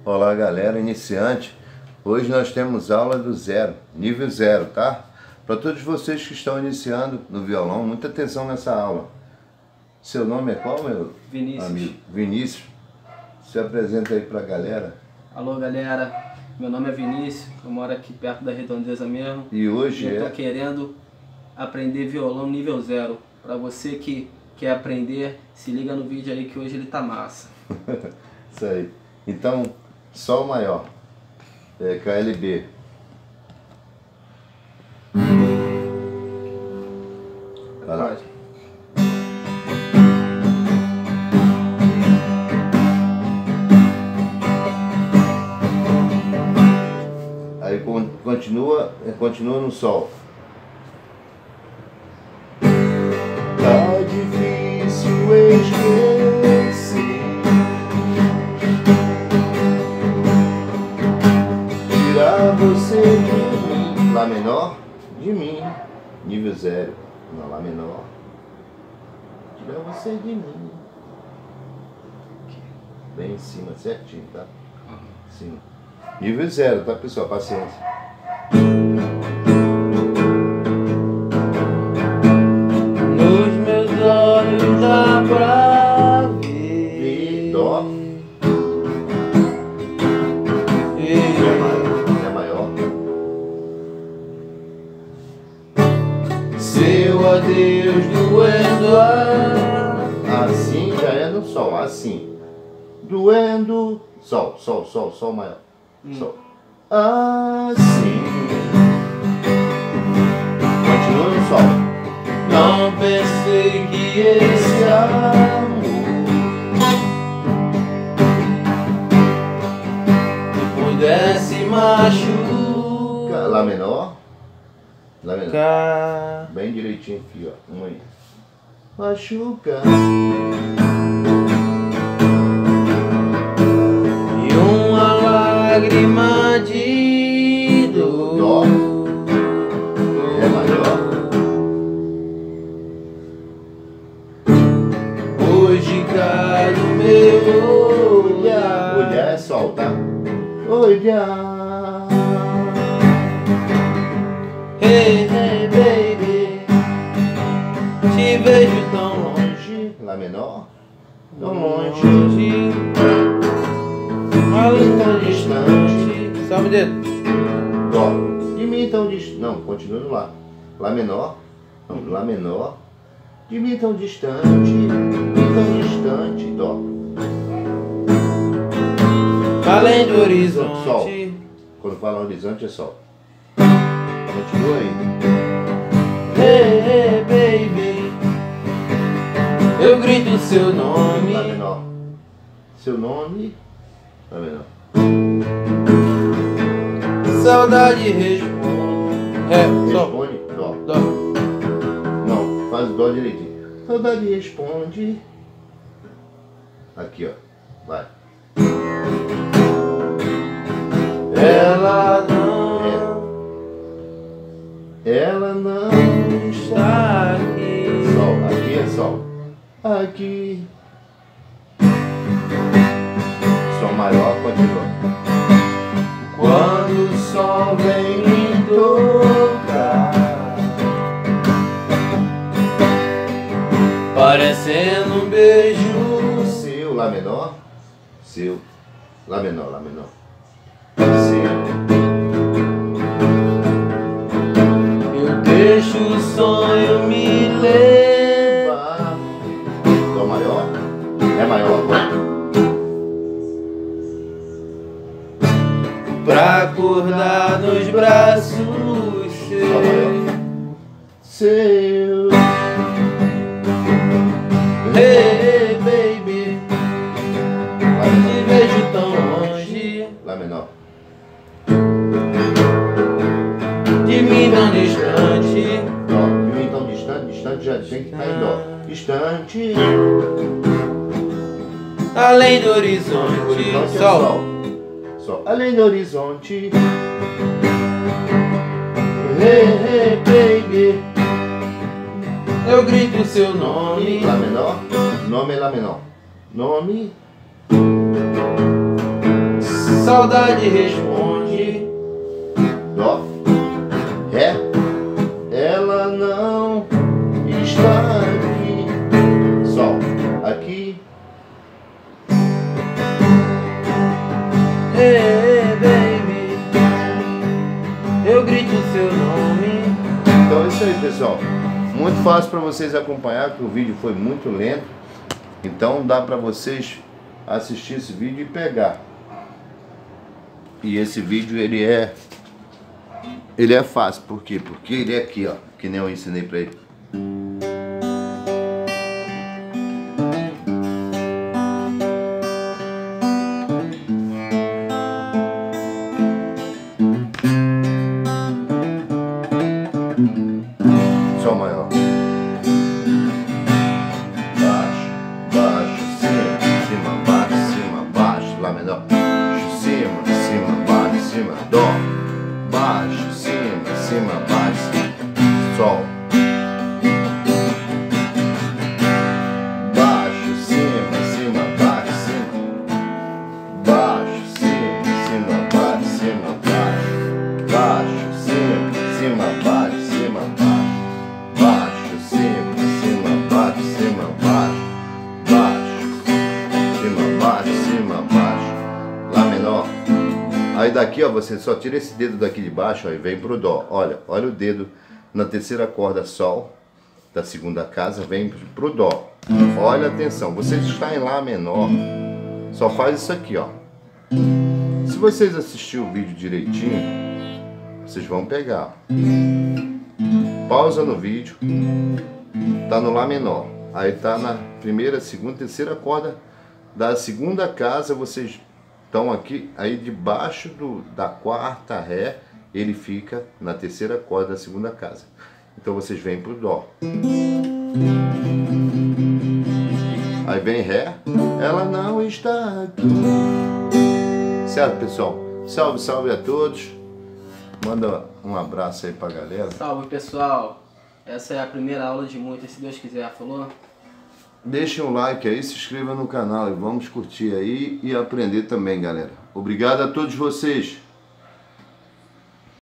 Olá galera, iniciante. Hoje nós temos aula do zero, nível zero, tá? Para todos vocês que estão iniciando no violão, muita atenção nessa aula. Seu nome é qual, meu Vinícius. amigo? Vinícius. Se apresenta aí pra galera. Alô galera, meu nome é Vinícius, eu moro aqui perto da Redondeza mesmo. E hoje eu tô querendo aprender violão nível zero. Para você que quer aprender, se liga no vídeo aí que hoje ele tá massa. Isso aí. Então, Sol maior, KLB. Vai lá. Aí continua no Sol. Tá difícil esquecer, tirar você de mim. Lá menor, de mim, nível zero. Não, Lá menor, tirar você de mim. Bem em cima, certinho, tá? Sim. Nível zero, tá, pessoal? Paciência. Nos meus olhos dá pra ver. Dó. É maior. Seu adeus doendo Assim já é no Sol, assim. Doendo. Sol, Sol, Sol, Sol maior. Sol. Assim. Continua no Sol. Não pensei que esse amor pudesse machucar. Lá menor. Lá menor. Bem direitinho aqui, ó. Um aí. Machuca. E uma lágrima de dor. Dó. É maior. Hoje cai no meu olhar. Olhar é Sol, tá? Olhar. Hey, hey, baby, te vejo tão longe, Lá menor. Tão longe. mas tão distante. Sobe o dedo. Dó. De mim tão distante. Não, continua no Lá. Lá menor. Não, Lá menor. De mim tão distante. De mim tão distante. Dó. Além do horizonte. Sol. Quando fala horizonte é Sol. Continua aí. Hey, hey, baby, eu grito seu nome. Lá menor. Seu nome. Lá menor. Saudade responde. Sol. Responde. Dó. Dó. Não, faz o Dó direitinho. Saudade responde. Aqui, ó. Vai. Ela não Ela não está aqui. Sol. Aqui é Sol. Aqui. Sol maior, continua. Quando o sol vem me tocar, parecendo um beijo Seu, Lá menor. Seu. Lá menor, Lá menor. Seu. eu deixo o sonho me levar. Dó maior. É maior agora. Pra acordar nos braços Dó maior. Seu. Hey, baby, Lá te menor. vejo tão longe, Lá menor. de mim tão distante. Dó. De mim tão distante. Distante já tem que estar em Dó. Distante. Além do Horizonte horizonte, é sol. Sol. Além do horizonte. Hey, hey, baby, eu grito o seu nome. Lá menor. Nome é Lá menor. Nome. saudade responde. Dó, Ré, ela não está aqui. Sol, aqui. Hey baby, eu grito seu nome. Então é isso aí, pessoal. Muito fácil para vocês acompanhar, porque o vídeo foi muito lento. Então dá para vocês assistir esse vídeo e pegar. E esse vídeo ele é fácil, por quê? Porque ele é aqui, ó, que nem eu ensinei para ele. Sol maior. Baixo, baixo, cima, baixo, cima, baixo, lá menor. Cima, baixo, cima, dó. Baixo, cima, baixo, sol. Baixo, cima, baixo, cima. Baixo, cima, baixo, cima, baixo. Baixo, cima, baixo, cima, baixo. Baixo, cima, baixo, cima, baixo. Baixo, cima, baixo. Lá menor. Aí daqui, ó, você só tira esse dedo daqui de baixo, ó, e vem pro dó. Olha o dedo na terceira corda sol da segunda casa, vem pro dó. Olha, atenção, vocês estão em lá menor, só faz isso aqui, ó. Se vocês assistirem o vídeo direitinho, vocês vão pegar. Pausa no vídeo, tá no lá menor. Aí tá na primeira, segunda, terceira corda da segunda casa, vocês estão aqui, aí debaixo da quarta ré, ele fica na terceira corda da segunda casa. Então vocês vêm pro dó. Aí vem ré, ela não está aqui. Certo, pessoal? Salve, salve a todos. Manda um abraço aí pra galera. Salve pessoal, essa é a primeira aula de muitas, se Deus quiser, falou? Deixem um like aí, se inscreva no canal e vamos curtir aí e aprender também, galera. Obrigado a todos vocês.